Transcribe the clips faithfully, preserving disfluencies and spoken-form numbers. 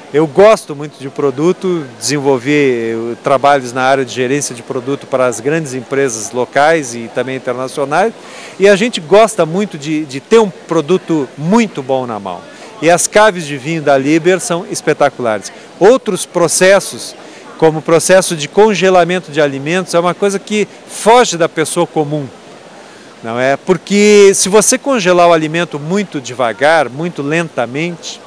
Eu gosto muito de produto, desenvolvi trabalhos na área de gerência de produto para as grandes empresas locais e também internacionais, e a gente gosta muito de, de ter um produto muito bom na mão. E as caves de vinho da Liber são espetaculares. Outros processos, como o processo de congelamento de alimentos, é uma coisa que foge da pessoa comum. Não é? Porque se você congelar o alimento muito devagar, muito lentamente,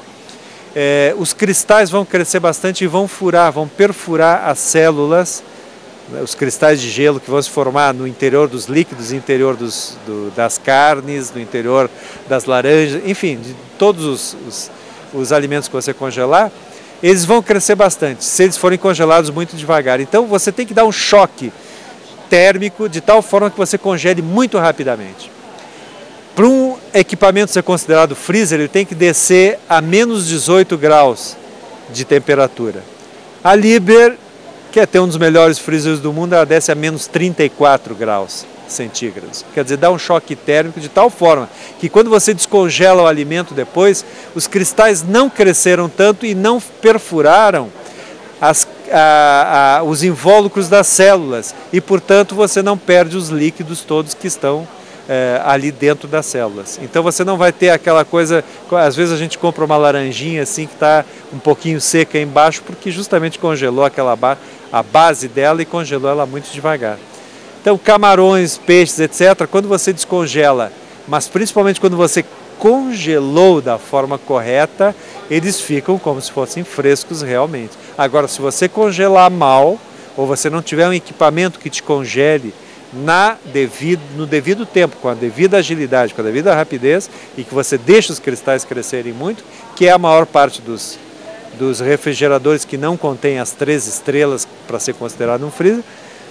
É, os cristais vão crescer bastante e vão furar, vão perfurar as células, né, os cristais de gelo que vão se formar no interior dos líquidos, no interior dos, do, das carnes, no interior das laranjas, enfim, de todos os, os, os alimentos que você congelar, eles vão crescer bastante, se eles forem congelados muito devagar. Então você tem que dar um choque térmico de tal forma que você congele muito rapidamente. Para um equipamento ser considerado freezer, ele tem que descer a menos dezoito graus de temperatura. A Liber, que é ter um dos melhores freezers do mundo, ela desce a menos trinta e quatro graus centígrados. Quer dizer, dá um choque térmico de tal forma que quando você descongela o alimento depois, os cristais não cresceram tanto e não perfuraram as, a, a, os invólucros das células e, portanto, você não perde os líquidos todos que estão É, ali dentro das células. Então você não vai ter aquela coisa, às vezes a gente compra uma laranjinha assim que está um pouquinho seca embaixo porque justamente congelou aquela ba a base dela e congelou ela muito devagar. Então camarões, peixes, etcétera, quando você descongela, mas principalmente quando você congelou da forma correta, eles ficam como se fossem frescos realmente. Agora, se você congelar mal, ou você não tiver um equipamento que te congele Na devido, no devido tempo, com a devida agilidade, com a devida rapidez, e que você deixa os cristais crescerem muito, que é a maior parte dos, dos refrigeradores que não contém as três estrelas para ser considerado um freezer,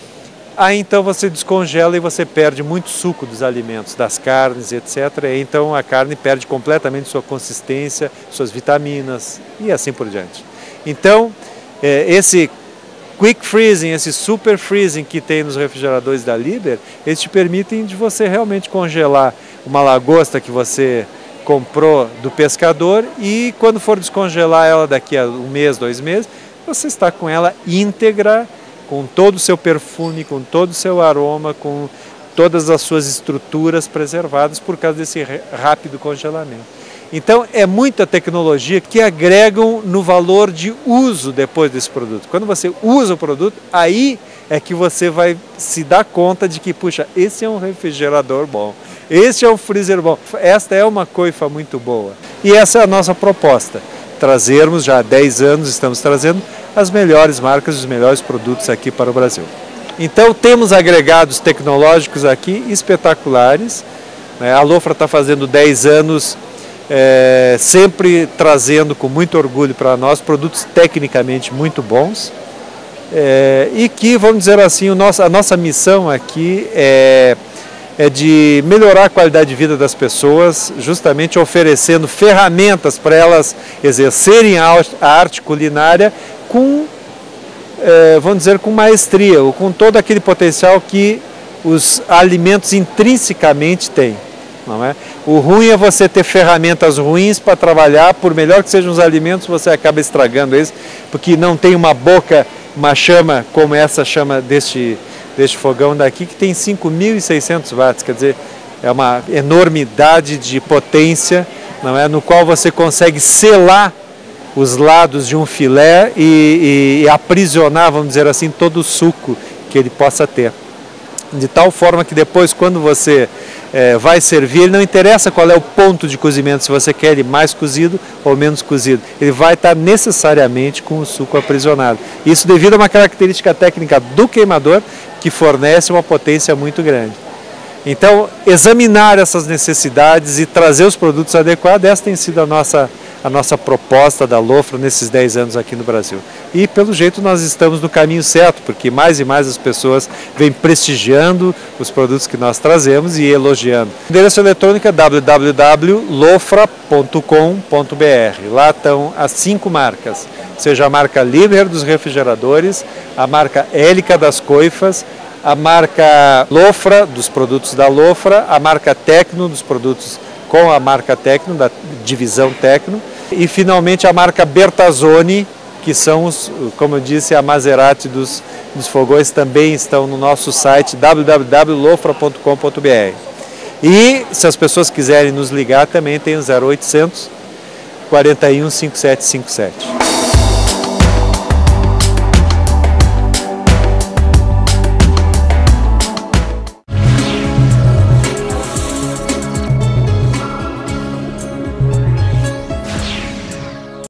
aí então você descongela e você perde muito suco dos alimentos, das carnes, etcétera. E então a carne perde completamente sua consistência, suas vitaminas e assim por diante. Então, esse Quick Freezing, esse Super Freezing que tem nos refrigeradores da Liber, eles te permitem de você realmente congelar uma lagosta que você comprou do pescador e quando for descongelar ela daqui a um mês, dois meses, você está com ela íntegra, com todo o seu perfume, com todo o seu aroma, com todas as suas estruturas preservadas por causa desse rápido congelamento. Então, é muita tecnologia que agregam no valor de uso depois desse produto. Quando você usa o produto, aí é que você vai se dar conta de que, puxa, esse é um refrigerador bom, esse é um freezer bom, esta é uma coifa muito boa. E essa é a nossa proposta, trazermos, já há dez anos estamos trazendo as melhores marcas, os melhores produtos aqui para o Brasil. Então, temos agregados tecnológicos aqui espetaculares, né? A Lofra está fazendo dez anos, É, sempre trazendo com muito orgulho para nós produtos tecnicamente muito bons é, e que, vamos dizer assim, o nosso, a nossa missão aqui é, é de melhorar a qualidade de vida das pessoas, justamente oferecendo ferramentas para elas exercerem a arte culinária com, é, vamos dizer, com maestria, ou com todo aquele potencial que os alimentos intrinsecamente têm. Não é? O ruim é você ter ferramentas ruins para trabalhar, por melhor que sejam os alimentos, você acaba estragando eles, porque não tem uma boca, uma chama como essa chama deste, deste fogão daqui, que tem cinco mil e seiscentos watts, quer dizer, é uma enormidade de potência, não é? No qual você consegue selar os lados de um filé e, e, e aprisionar, vamos dizer assim, todo o suco que ele possa ter. De tal forma que depois, quando você é, vai servir, ele não interessa qual é o ponto de cozimento, se você quer ele mais cozido ou menos cozido, ele vai estar necessariamente com o suco aprisionado. Isso devido a uma característica técnica do queimador que fornece uma potência muito grande. Então, examinar essas necessidades e trazer os produtos adequados, essa tem sido a nossa, a nossa proposta da Lofra nesses dez anos aqui no Brasil. E, pelo jeito, nós estamos no caminho certo, porque mais e mais as pessoas vêm prestigiando os produtos que nós trazemos e elogiando. O endereço eletrônico é w w w ponto lofra ponto com ponto b r. Lá estão as cinco marcas, seja a marca Liber dos refrigeradores, a marca Hélica das coifas, a marca Lofra dos produtos da Lofra, a marca Tecno dos produtos com a marca Tecno, da divisão Tecno, E finalmente a marca Bertazzoni, que são, os, como eu disse, a Maserati dos, dos fogões, também estão no nosso site w w w ponto lofra ponto com ponto b r. E se as pessoas quiserem nos ligar, também tem o zero oitocentos, quarenta e um, cinquenta e sete cinquenta e sete.